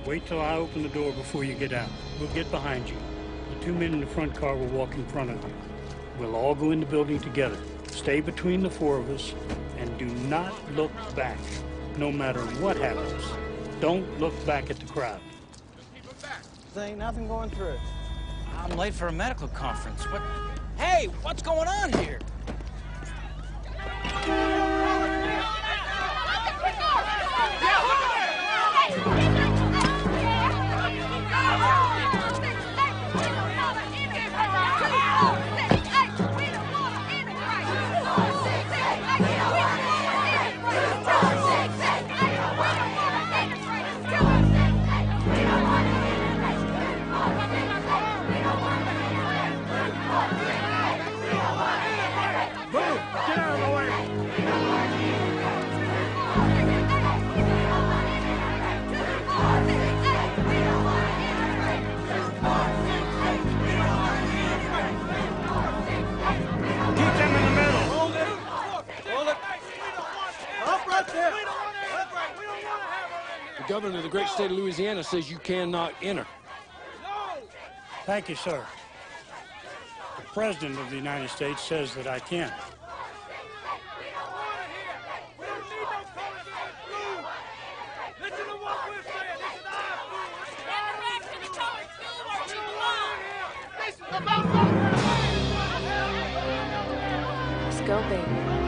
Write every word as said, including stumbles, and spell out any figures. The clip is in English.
Wait till I open the door before you get out. We'll get behind you. The two men in the front car will walk in front of you. We'll all go in the building together. Stay between the four of us and do not look back, no matter what happens. Don't look back at the crowd. There ain't nothing going through. I'm late for a medical conference. What? Hey, what's going on here? The governor of the great state of Louisiana says you cannot enter. Thank you, sir. The President of the United States says that I can. Let's go, baby.